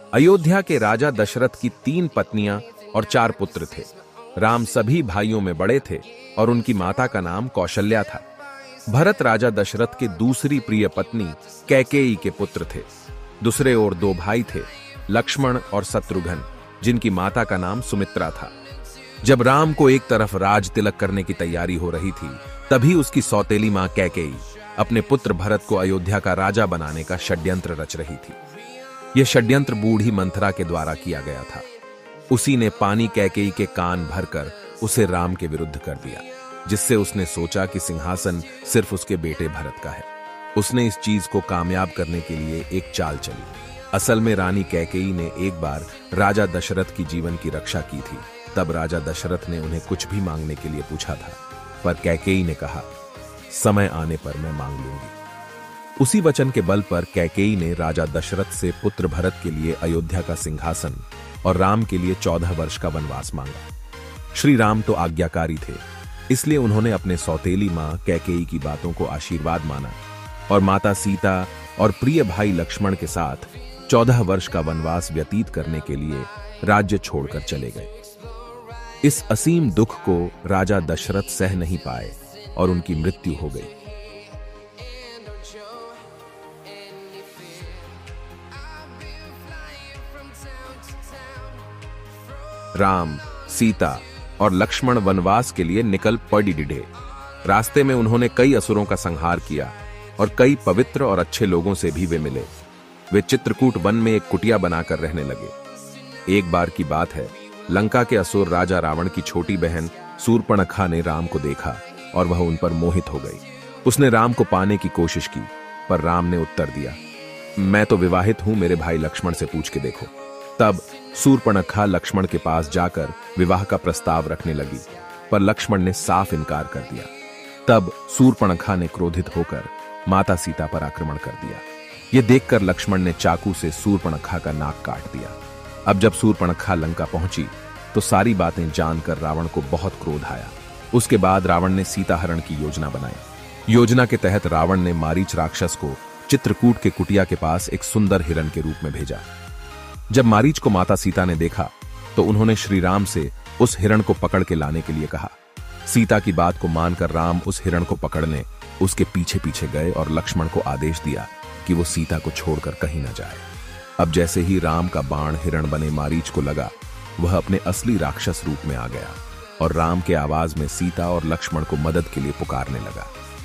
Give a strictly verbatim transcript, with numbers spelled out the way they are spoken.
अयोध्या के राजा दशरथ की तीन पत्नियां और चार पुत्र थे। राम सभी भाइयों में बड़े थे और उनकी माता का नाम कौशल्या था। भरत राजा दशरथ के दूसरी प्रिय पत्नी कैकेयी के पुत्र थे। दूसरे ओर दो भाई थे, लक्ष्मण और शत्रुघ्न, जिनकी माता का नाम सुमित्रा था। जब राम को एक तरफ राज तिलक करने की तैयारी हो रही थी, तभी उसकी सौतेली मां कैकेयी अपने पुत्र भरत को अयोध्या का राजा बनाने का षड्यंत्र रच रही थी। यह षड्यंत्र बूढ़ी मंथरा के द्वारा किया गया था। उसी ने पानी कैकेयी के कान भरकर उसे राम के विरुद्ध कर दिया, जिससे उसने सोचा कि सिंहासन सिर्फ उसके बेटे भरत का है। उसने इस चीज को कामयाब करने के लिए एक चाल चली। असल में रानी कैकेयी ने एक बार राजा दशरथ की जीवन की रक्षा की थी। तब राजा दशरथ ने उन्हें कुछ भी मांगने के लिए पूछा था, पर कैकेयी ने कहा, समय आने पर मैं मांग लूंगी। उसी वचन के बल पर कैकेयी ने राजा दशरथ से पुत्र भरत के लिए अयोध्या का सिंहासन और राम के लिए चौदह वर्ष का वनवास मांगा। श्री राम तो आज्ञाकारी थे, इसलिए उन्होंने अपने सौतेली मां कैकेयी की बातों को आशीर्वाद माना और माता सीता और प्रिय भाई लक्ष्मण के साथ चौदह वर्ष का वनवास व्यतीत करने के लिए राज्य छोड़कर चले गए। इस असीम दुख को राजा दशरथ सह नहीं पाए और उनकी मृत्यु हो गई। राम, सीता और लक्ष्मण वनवास के लिए निकल पड़ी डिढे। रास्ते में उन्होंने कई असुरों का संहार किया और कई पवित्र और अच्छे लोगों से भी वे मिले। वे चित्रकूट वन में एक कुटिया बनाकर रहने लगे। एक बार की बात है, लंका के असुर राजा रावण की छोटी बहन शूर्पणखा ने राम को देखा और वह उन पर मोहित हो गई। उसने राम को पाने की कोशिश की, पर राम ने उत्तर दिया, मैं तो विवाहित हूं, मेरे भाई लक्ष्मण से पूछ के देखो। तब शूर्पणखा लक्ष्मण के पास जाकर विवाह का प्रस्ताव रखने लगी, पर लक्ष्मण ने साफ इनकार कर दिया। तब शूर्पणखा ने क्रोधित होकर माता सीता पर आक्रमण कर दिया। यह देखकर लक्ष्मण ने चाकू से शूर्पणखा का नाक काट दिया। अब जब शूर्पणखा लंका पहुंची तो सारी बातें जानकर रावण को बहुत क्रोध आया। उसके बाद रावण ने सीता हरण की योजना बनाई। योजना के तहत रावण ने मारीच राक्षस को चित्रकूट के कुटिया के पास एक सुंदर हिरण के रूप में भेजा। जब मारीच को माता सीता ने देखा तो उन्होंने श्री राम से उस हिरण को पकड़ के लाने के लिए कहा। सीता की बात को मानकर राम उस हिरण को पकड़ने उसके पीछे पीछे गए और लक्ष्मण को आदेश दिया कि वो सीता को छोड़कर कहीं न जाए। अब जैसे ही राम का बाण हिरण बने मारीच को लगा, वह अपने असली राक्षस रूप में आ गया और राम के आवाज में सीता और लक्ष्मण को मदद के लिए पुकारने लगा।